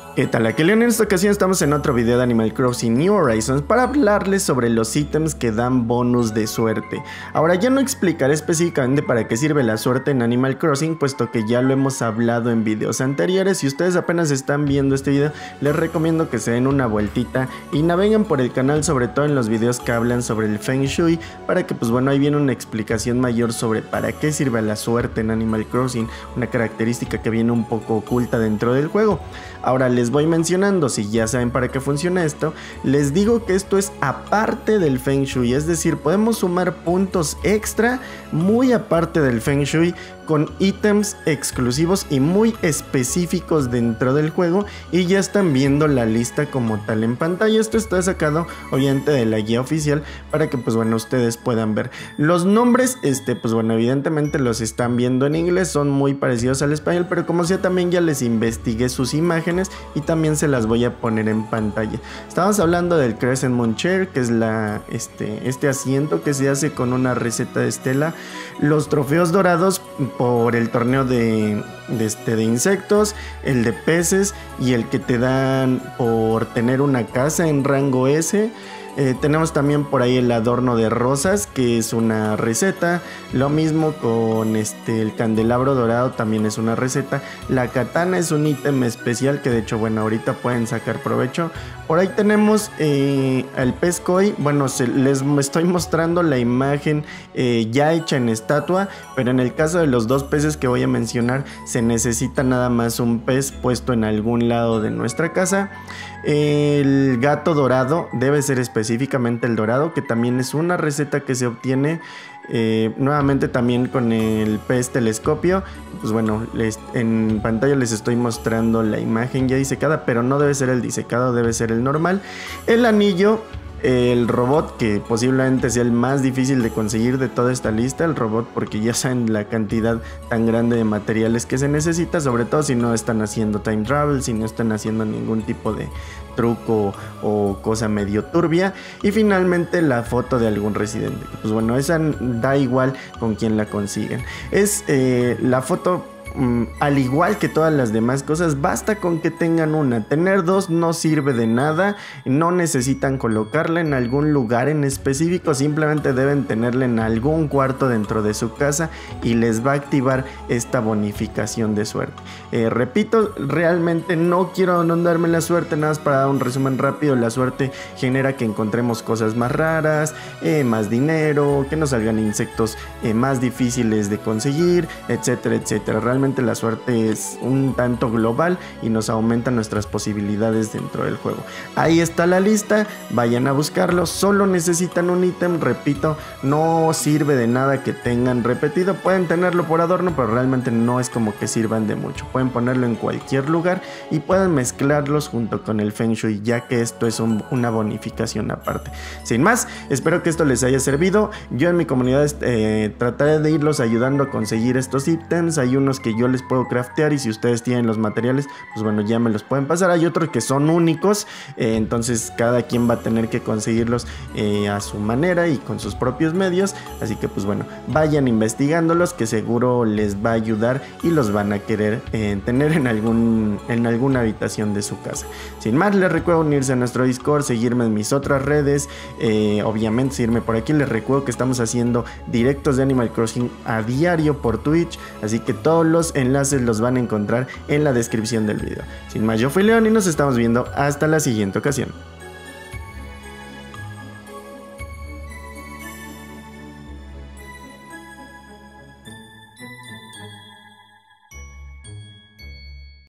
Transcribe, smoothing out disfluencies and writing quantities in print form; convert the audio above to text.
¿Qué tal? Aquí Leon, en esta ocasión estamos en otro video de Animal Crossing New Horizons para hablarles sobre los ítems que dan bonus de suerte. Ahora ya no explicaré específicamente para qué sirve la suerte en Animal Crossing, puesto que ya lo hemos hablado en videos anteriores. Si ustedes apenas están viendo este video, les recomiendo que se den una vueltita y naveguen por el canal, sobre todo en los videos que hablan sobre el Feng Shui, para que pues bueno, ahí viene una explicación mayor sobre para qué sirve la suerte en Animal Crossing, una característica que viene un poco oculta dentro del juego. Ahora les voy mencionando, si ya saben para qué funciona esto, les digo que esto es aparte del Feng Shui, es decir, podemos sumar puntos extra muy aparte del Feng Shui con ítems exclusivos y muy específicos dentro del juego, y ya están viendo la lista como tal en pantalla. Esto está sacado obviamente de la guía oficial para que pues bueno ustedes puedan ver los nombres. Pues bueno, evidentemente los están viendo en inglés, son muy parecidos al español, pero como sea también ya les investigué sus imágenes y también se las voy a poner en pantalla. Estamos hablando del Crescent Moon Chair, que es este asiento que se hace con una receta de Estela, los trofeos dorados por el torneo de insectos, el de peces y el que te dan por tener una casa en rango S. Tenemos también por ahí el adorno de rosas, que es una receta. Lo mismo con el candelabro dorado, también es una receta. La katana es un ítem especial que de hecho bueno ahorita pueden sacar provecho. Por ahí tenemos el pez koi. Bueno, les estoy mostrando la imagen ya hecha en estatua, pero en el caso de los dos peces que voy a mencionar se necesita nada más un pez puesto en algún lado de nuestra casa. El gato dorado debe ser específicamente el dorado, que también es una receta que se obtiene nuevamente también con el pez telescopio. Pues bueno, en pantalla les estoy mostrando la imagen ya disecada, pero no debe ser el disecado, debe ser el normal. El anillo, el robot, que posiblemente sea el más difícil de conseguir de toda esta lista, el robot, porque ya saben la cantidad tan grande de materiales que se necesita, sobre todo si no están haciendo time travel, si no están haciendo ningún tipo de truco o cosa medio turbia. Y finalmente la foto de algún residente, pues bueno, esa da igual con quién la consiguen. Es la foto, al igual que todas las demás cosas, basta con que tengan una. Tener dos no sirve de nada, no necesitan colocarla en algún lugar en específico, simplemente deben tenerla en algún cuarto dentro de su casa y les va a activar esta bonificación de suerte. Repito, realmente no quiero inundarme la suerte, nada más para dar un resumen rápido. La suerte genera que encontremos cosas más raras, más dinero, que nos salgan insectos más difíciles de conseguir, etcétera, etcétera. Realmente la suerte es un tanto global y nos aumenta nuestras posibilidades dentro del juego. Ahí está la lista, vayan a buscarlo. Solo necesitan un ítem, repito, no sirve de nada que tengan repetido. Pueden tenerlo por adorno, pero realmente no es como que sirvan de mucho. Pueden ponerlo en cualquier lugar y pueden mezclarlos junto con el Feng Shui, ya que esto es una bonificación aparte. Sin más, espero que esto les haya servido. Yo en mi comunidad trataré de irlos ayudando a conseguir estos ítems. Hay unos que yo les puedo craftear y si ustedes tienen los materiales, pues bueno, ya me los pueden pasar. Hay otros que son únicos, entonces cada quien va a tener que conseguirlos a su manera y con sus propios medios. Así que pues bueno, vayan investigándolos, que seguro les va a ayudar y los van a querer tener en alguna habitación de su casa. Sin más, les recuerdo unirse a nuestro Discord, seguirme en mis otras redes, obviamente seguirme por aquí. Les recuerdo que estamos haciendo directos de Animal Crossing a diario por Twitch, así que todos los enlaces los van a encontrar en la descripción del video. Sin más, yo fui Leon y nos estamos viendo hasta la siguiente ocasión.